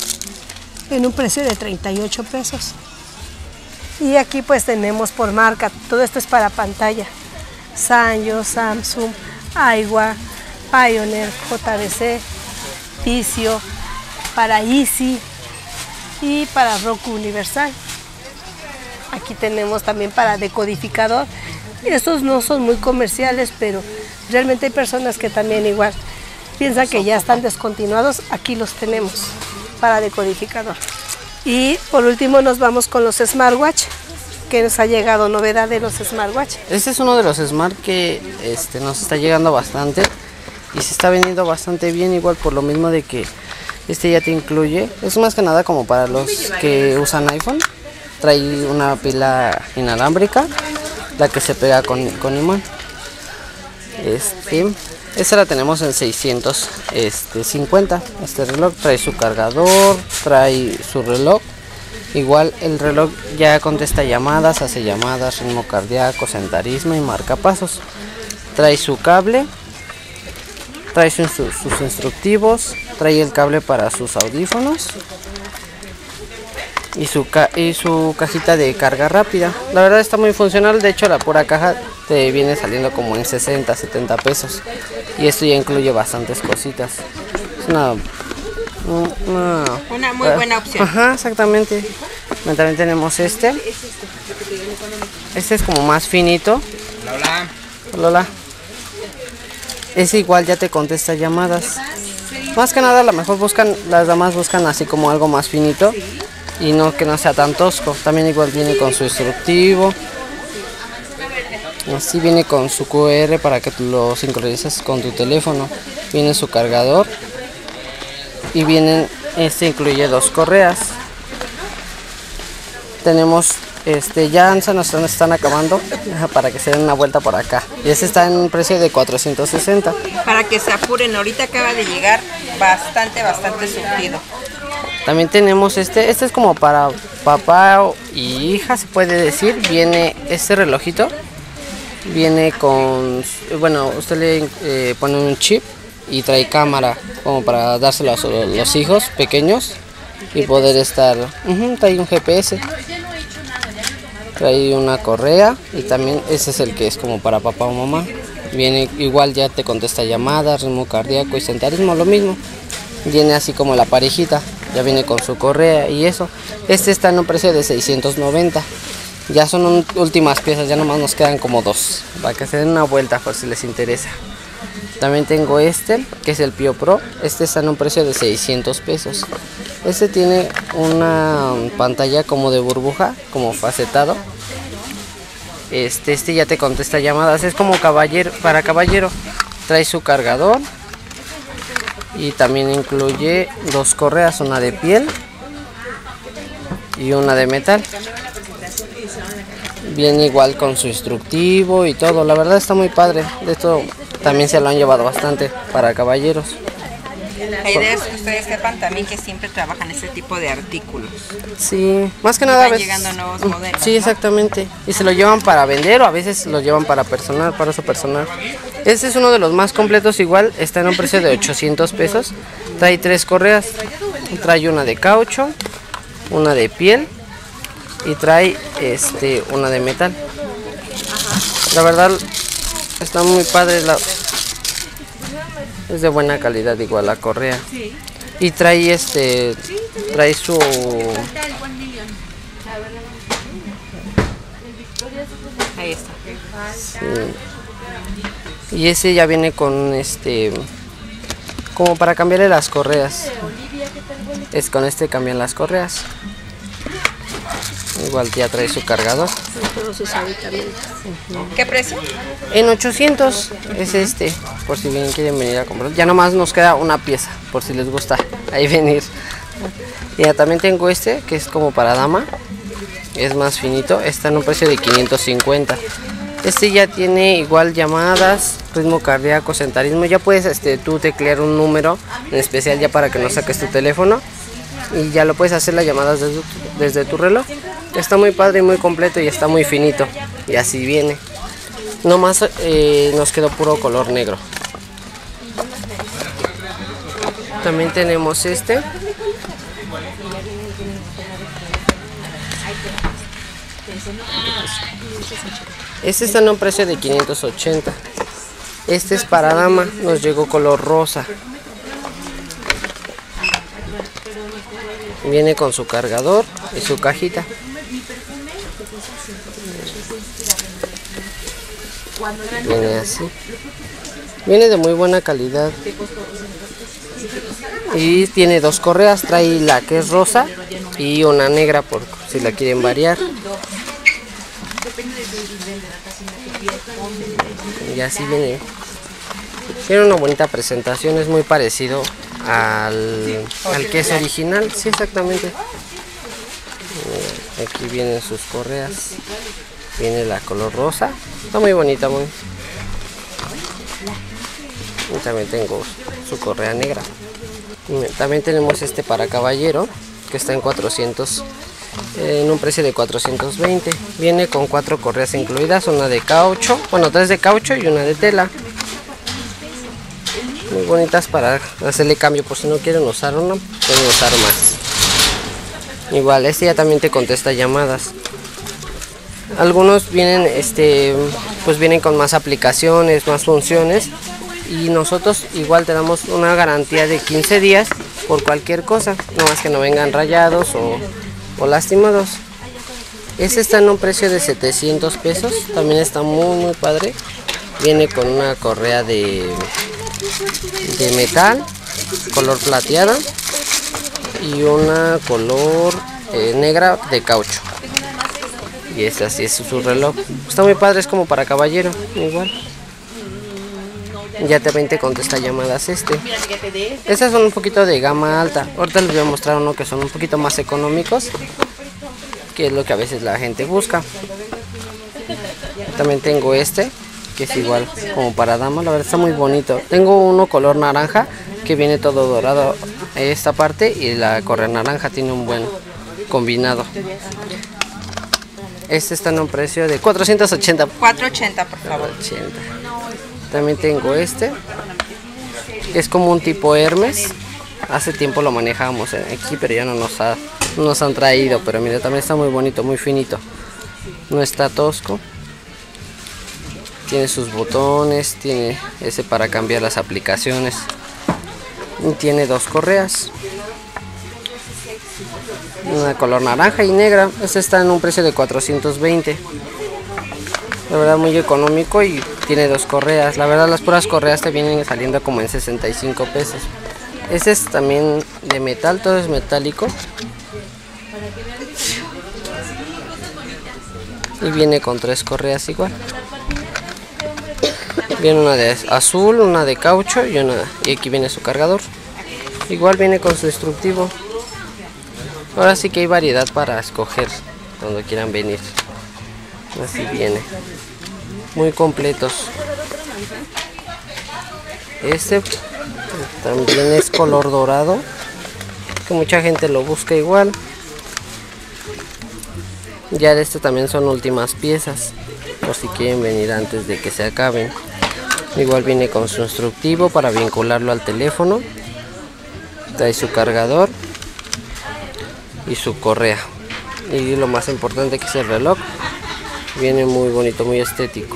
en un precio de treinta y ocho pesos. Y aquí pues tenemos por marca, todo esto es para pantalla. Sanyo, Samsung, Aiwa, Pioneer, J V C, Vizio, para Easy y para Roku Universal. Aquí tenemos también para decodificador. Estos no son muy comerciales, pero realmente hay personas que también igual piensan que ya están descontinuados. Aquí los tenemos para decodificador. Y por último nos vamos con los smartwatch, que nos ha llegado novedad de los smartwatch. Este es uno de los smart que este, nos está llegando bastante y se está vendiendo bastante bien, igual por lo mismo de que este ya te incluye, es más que nada como para los que usan iPhone, trae una pila inalámbrica, la que se pega con, con imán. Este, esta la tenemos en seiscientos cincuenta, este reloj trae su cargador, trae su reloj. Igual el reloj ya contesta llamadas, hace llamadas, ritmo cardíaco, sentarismo y marcapasos. Trae su cable, trae su, sus, sus instructivos, trae el cable para sus audífonos y su, ca y su cajita de carga rápida. La verdad está muy funcional, de hecho la pura caja te viene saliendo como en sesenta, setenta pesos. Y esto ya incluye bastantes cositas. Es una... Una, una muy buena opción. Ajá, exactamente. También tenemos este. Este es como más finito. Hola. Hola. Es igual, ya te contesta llamadas. Más que nada, a lo mejor buscan, las damas buscan así como algo más finito. y no que no sea tan tosco. También igual viene con su instructivo. Así viene con su Q R para que lo sincronices con tu teléfono. Viene su cargador y vienen, este incluye dos correas. Tenemos este, ya se nos están, están acabando para que se den una vuelta por acá. Y este está en un precio de cuatrocientos sesenta. Para que se apuren, ahorita acaba de llegar bastante, bastante surtido. También tenemos este, este es como para papá y hija, se puede decir. Viene este relojito. Viene con, bueno, usted le eh, pone un chip y trae cámara como para dárselo a los hijos pequeños y poder estar, uh-huh, trae un G P S, trae una correa y también ese es el que es como para papá o mamá. Viene igual, ya te contesta llamadas, ritmo cardíaco y sedentarismo, lo mismo. Viene así como la parejita, ya viene con su correa y eso. Este está en un precio de seiscientos noventa. Ya son un, últimas piezas, ya nomás nos quedan como dos, para que se den una vuelta por si les interesa. También tengo este, que es el Pio Pro. Este está en un precio de seiscientos pesos. Este tiene una pantalla como de burbuja, como facetado. Este, este ya te contesta llamadas, es como caballero, para caballero. Trae su cargador y también incluye dos correas, una de piel y una de metal. Viene igual con su instructivo y todo, la verdad está muy padre. De esto también se lo han llevado bastante para caballeros. La idea es que ustedes sepan también que siempre trabajan este tipo de artículos. Sí, más que nada a van veces llegando nuevos modelos. Sí, ¿no? Exactamente. Y se lo llevan para vender o a veces lo llevan para personal, para su personal. Este es uno de los más completos, igual está en un precio de ochocientos pesos. Trae tres correas. Trae una de caucho, una de piel y trae este una de metal. La verdad está muy padre, la, es de buena calidad igual la correa. Y trae este trae su Ahí está. Sí. Y ese ya viene con este como para cambiarle las correas. Es con este cambian las correas. Igual ya trae su cargador. ¿Qué precio? En ochocientos es este, por si bien quieren venir a comprar. Ya nomás nos queda una pieza, por si les gusta ahí venir. Ya también tengo este, que es como para dama. Es más finito, está en un precio de quinientos cincuenta. Este ya tiene igual llamadas, ritmo cardíaco, sedentarismo. Ya puedes este, tú teclear un número en especial ya para que no saques tu teléfono. Y ya lo puedes hacer las llamadas desde tu, desde tu reloj. Está muy padre y muy completo y está muy finito. Y así viene. Nomás eh, nos quedó puro color negro. También tenemos este. Este está en un precio de quinientos ochenta. Este es para dama, nos llegó color rosa. Viene con su cargador y su cajita. Viene así. Viene de muy buena calidad. Y tiene dos correas, trae la que es rosa y una negra por si la quieren variar. Y así viene. Tiene una bonita presentación, es muy parecido al, al que es original, sí, exactamente. Aquí vienen sus correas, viene la color rosa, está muy bonita, muy. Y también tengo su correa negra. También tenemos este para caballero, que está en cuatrocientos, eh, en un precio de cuatrocientos veinte. Viene con cuatro correas incluidas, una de caucho, bueno, tres de caucho y una de tela. Muy bonitas para hacerle cambio, por si no quieren usar una, pueden usar más. Igual, este ya también te contesta llamadas. Algunos vienen, este, pues vienen con más aplicaciones, más funciones. Y nosotros igual te damos una garantía de quince días por cualquier cosa, no más que no vengan rayados o, o lastimados. Este está en un precio de setecientos pesos, también está muy muy padre. Viene con una correa de, de metal, color plateada, y una color eh, negra de caucho. Y este así es su reloj. Está muy padre, es como para caballero, igual. Ya también te contesta llamadas este. Estas son un poquito de gama alta. Ahorita les voy a mostrar uno que son un poquito más económicos, que es lo que a veces la gente busca. También tengo este, que es igual como para damas. La verdad está muy bonito. Tengo uno color naranja, que viene todo dorado esta parte, y la correa naranja tiene un buen combinado. Este está en un precio de cuatrocientos ochenta. cuatrocientos ochenta, por favor. ochenta. También tengo este, que es como un tipo Hermes. Hace tiempo lo manejábamos aquí, pero ya no nos, ha, no nos han traído. Pero mira, también está muy bonito, muy finito. No está tosco. Tiene sus botones, tiene ese para cambiar las aplicaciones. Y tiene dos correas. Una color naranja y negra. Este está en un precio de cuatrocientos veinte. La verdad muy económico y tiene dos correas. La verdad las puras correas te vienen saliendo como en sesenta y cinco pesos. Este es también de metal, todo es metálico. Y viene con tres correas igual. Viene una de azul, una de caucho y una, y aquí viene su cargador. Igual viene con su instructivo. Ahora sí que hay variedad para escoger cuando quieran venir. Así viene. Muy completos. Este también es color dorado, que mucha gente lo busca igual. Ya de este también son últimas piezas, por si quieren venir antes de que se acaben. Igual viene con su instructivo para vincularlo al teléfono. Trae su cargador y su correa. Y lo más importante que es el reloj. Viene muy bonito, muy estético.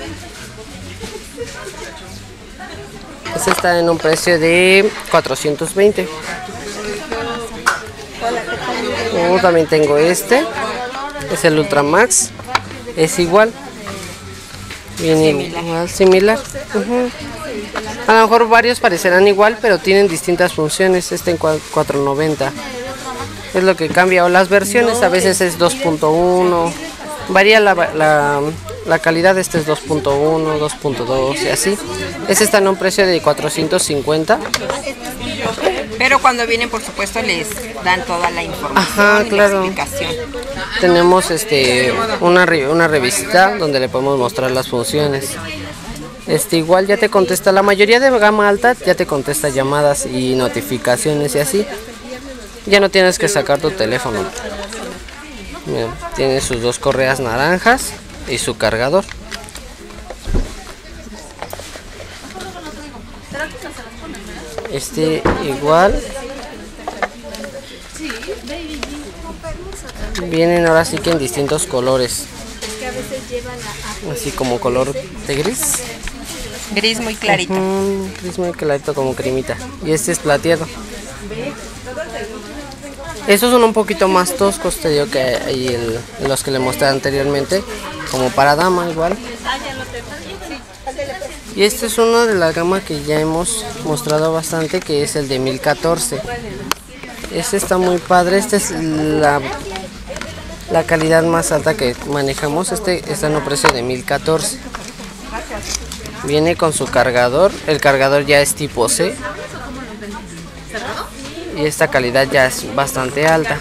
Este está en un precio de cuatrocientos veinte. Oh, también tengo este. Es el Ultra Max. Es igual. Viene similar. Igual, similar. Uh-huh. A lo mejor varios parecerán igual, pero tienen distintas funciones. Este en cuatro noventa. Es lo que cambia. O las versiones, a veces es dos punto uno. Varía la, la, la calidad. Este es dos punto uno, dos punto dos y así. Este está en un precio de cuatrocientos cincuenta. Pero cuando vienen, por supuesto, les dan toda la información. Ajá, y claro. la explicación. Tenemos este una, una revista donde le podemos mostrar las funciones. Este igual ya te contesta, la mayoría de gama alta ya te contesta llamadas y notificaciones y así. Ya no tienes que sacar tu teléfono. Mira, tiene sus dos correas naranjas y su cargador. Este igual. Vienen ahora sí que en distintos colores. Así como color de gris. Gris muy clarito. Uh-huh, gris muy clarito como cremita. Y este es plateado. Estos son un poquito más toscos, te digo, que hay el, los que le mostré anteriormente. Como para dama igual. Y este es uno de la gama que ya hemos mostrado bastante, que es el de mil catorce. Este está muy padre. Esta es la, la calidad más alta que manejamos. Este está en un precio de mil catorce. Viene con su cargador. El cargador ya es tipo C. Y esta calidad ya es bastante alta.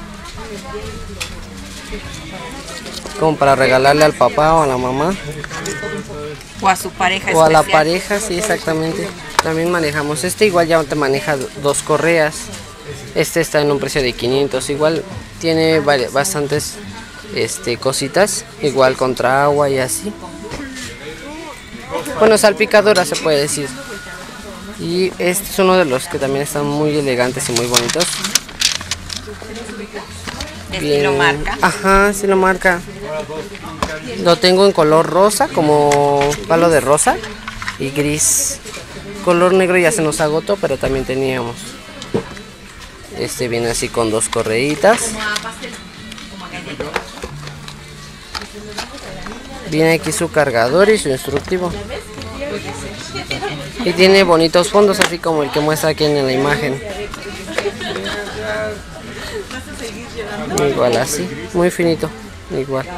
Como para regalarle al papá o a la mamá. O a su pareja O a la especial. pareja, sí, exactamente. También manejamos este, igual ya te maneja dos correas. Este está en un precio de quinientos. Igual tiene bastantes este, cositas. Igual contra agua y así. Bueno, salpicadora se puede decir. Y este es uno de los que también están muy elegantes y muy bonitos. De estilo marca. Ajá, sí lo marca. Lo tengo en color rosa, como palo de rosa, y gris. Color negro ya se nos agotó, pero también teníamos. Este viene así con dos correitas. Viene aquí su cargador y su instructivo. Y tiene bonitos fondos, así como el que muestra aquí en la imagen. Igual así, muy finito, igual.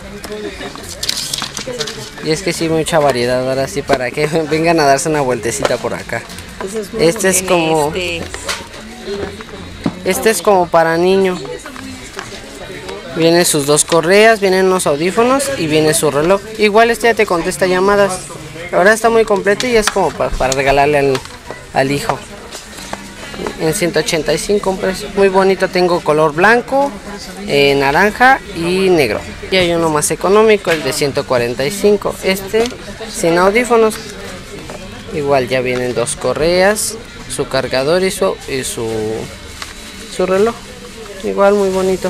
Y es que sí, mucha variedad, ahora sí, para que vengan a darse una vueltecita por acá. Este es como... Este es como para niño. Vienen sus dos correas, vienen unos audífonos y viene su reloj. Igual este ya te contesta llamadas. Ahora está muy completo y es como para, para regalarle al, al hijo. En ciento ochenta y cinco, un precio muy bonito. Tengo color blanco, eh, naranja y negro. Y hay uno más económico, el de ciento cuarenta y cinco. Este sin audífonos. Igual ya vienen dos correas, su cargador y su, y su, su reloj. Igual muy bonito.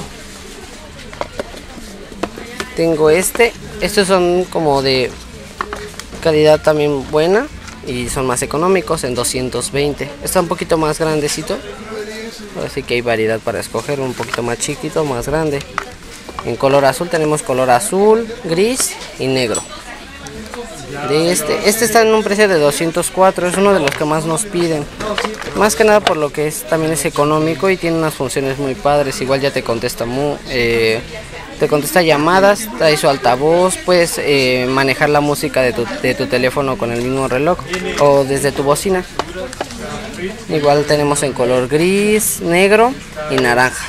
Tengo este. Estos son como de calidad también buena. Y son más económicos en doscientos veinte. Está un poquito más grandecito. Así que hay variedad para escoger. Un poquito más chiquito, más grande. En color azul tenemos color azul, gris y negro. De este, este está en un precio de doscientos cuatro. Es uno de los que más nos piden. Más que nada por lo que es, también es económico y tiene unas funciones muy padres. Igual ya te contesta muy... Eh, Te contesta llamadas, trae su altavoz, puedes eh, manejar la música de tu, de tu teléfono con el mismo reloj o desde tu bocina. Igual tenemos en color gris, negro y naranja.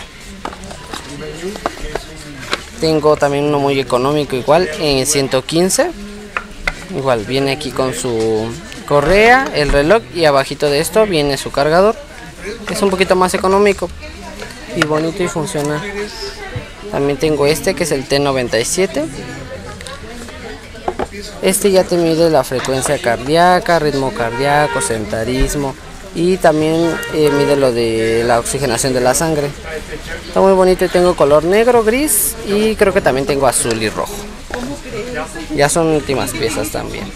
Tengo también uno muy económico igual en ciento quince. Igual viene aquí con su correa, el reloj y abajito de esto viene su cargador. Es un poquito más económico y bonito y funcional. También tengo este que es el T noventa y siete. Este ya te mide la frecuencia cardíaca, ritmo cardíaco, sedentarismo y también eh, mide lo de la oxigenación de la sangre. Está muy bonito y tengo color negro, gris y creo que también tengo azul y rojo. Ya son últimas piezas también.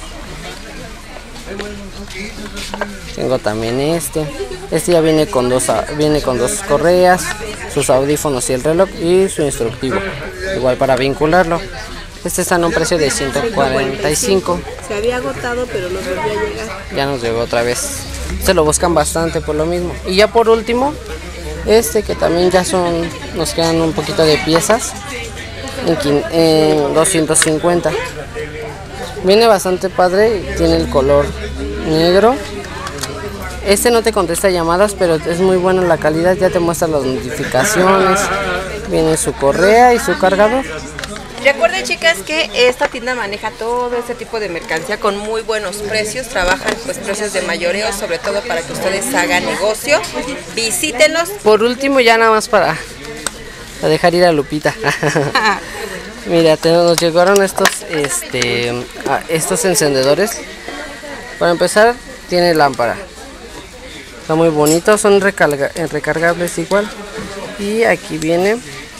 Tengo también este. Este ya viene con dos viene con dos correas, sus audífonos y el reloj y su instructivo. Igual para vincularlo. Este está en un precio de ciento cuarenta y cinco. Se había agotado, pero nos volvió a llegar. Ya nos llegó otra vez. Se lo buscan bastante por lo mismo. Y ya por último, este que también ya son, nos quedan un poquito de piezas en, en doscientos cincuenta. Viene bastante padre y tiene el color negro. Este no te contesta llamadas, pero es muy buena la calidad, ya te muestra las notificaciones. Viene su correa y su cargador. Recuerden, chicas, que esta tienda maneja todo este tipo de mercancía con muy buenos precios. Trabajan pues precios de mayoreo, sobre todo para que ustedes hagan negocio. Visítenlos. Por último, ya nada más para, para dejar ir a Lupita. Mira, te, nos llegaron estos, este, estos encendedores. Para empezar, tiene lámpara. Está muy bonito, son recarga, recargables igual. Y aquí viene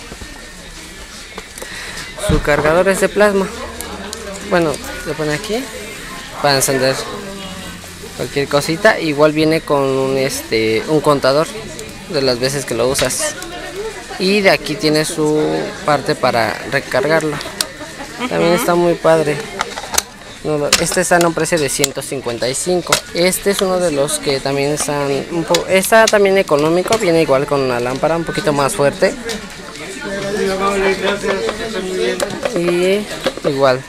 su cargador, es de plasma. Bueno, se pone aquí para encender cualquier cosita. Igual viene con un, este, un contador de las veces que lo usas. Y de aquí tiene su parte para recargarlo. También está muy padre. Este está en un precio de ciento cincuenta y cinco. Este es uno de los que también están un poco, está también económico, viene igual con una lámpara un poquito más fuerte. Y igual.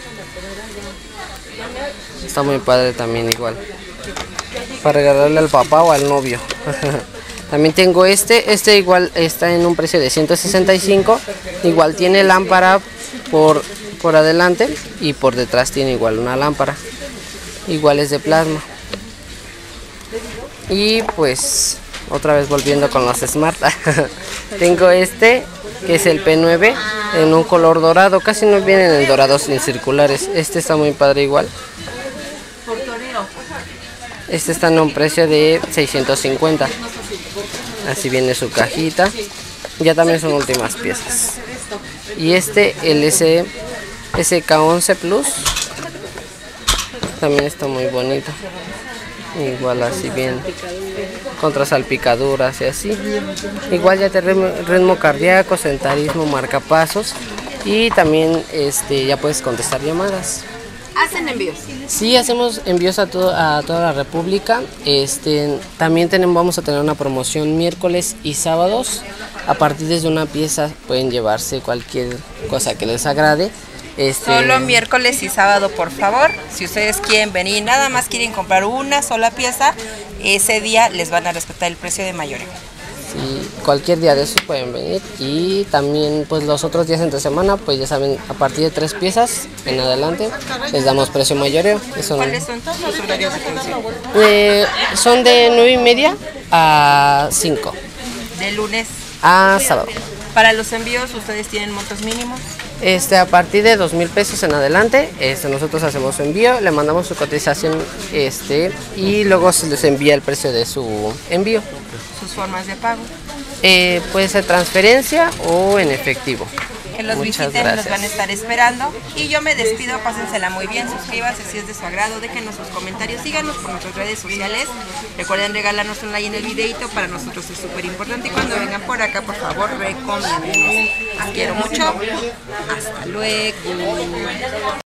Está muy padre también igual. Para regalarle al papá o al novio. También tengo este, este igual está en un precio de ciento sesenta y cinco. Igual tiene lámpara por por adelante y por detrás tiene igual una lámpara, igual es de plasma. Y pues otra vez volviendo con los Smart. Tengo este que es el P nueve en un color dorado, casi no vienen en dorados ni circulares. Este está muy padre igual. Este está en un precio de seiscientos cincuenta. Así viene su cajita. Ya también son últimas piezas. Y este, el S K once Plus, también está muy bonito. Igual así bien, contra salpicaduras y así. Igual ya te ritmo cardíaco, sedentarismo, marcapasos. Y también este ya puedes contestar llamadas. ¿Hacen envíos? Sí, hacemos envíos a, todo, a toda la República. Este, también tenemos, vamos a tener una promoción miércoles y sábados. A partir de una pieza pueden llevarse cualquier cosa que les agrade. Este... Solo miércoles y sábado, por favor. Si ustedes quieren venir, nada más quieren comprar una sola pieza, ese día les van a respetar el precio de mayoreo. Sí, cualquier día de esos pueden venir. Y también pues los otros días entre semana, pues ya saben, a partir de tres piezas en adelante les damos precio mayoreo. Eso ¿Cuáles son todos los horarios de atención? Eh, son de nueve y media a cinco. De lunes a sábado. Para los envíos, ¿ustedes tienen montos mínimos? Este, a partir de dos mil pesos en adelante, este, nosotros hacemos su envío, le mandamos su cotización, este, y luego se les envía el precio de su envío. ¿Sus formas de pago? Eh, puede ser transferencia o en efectivo. Que los Muchas visiten, gracias. los van a estar esperando. Y yo me despido, pásensela muy bien, suscríbanse si es de su agrado, déjenos sus comentarios, síganos por nuestras redes sociales. Recuerden regalarnos un like en el videito, para nosotros es súper importante. Y cuando vengan por acá, por favor, recomienden. Los quiero mucho. Hasta luego.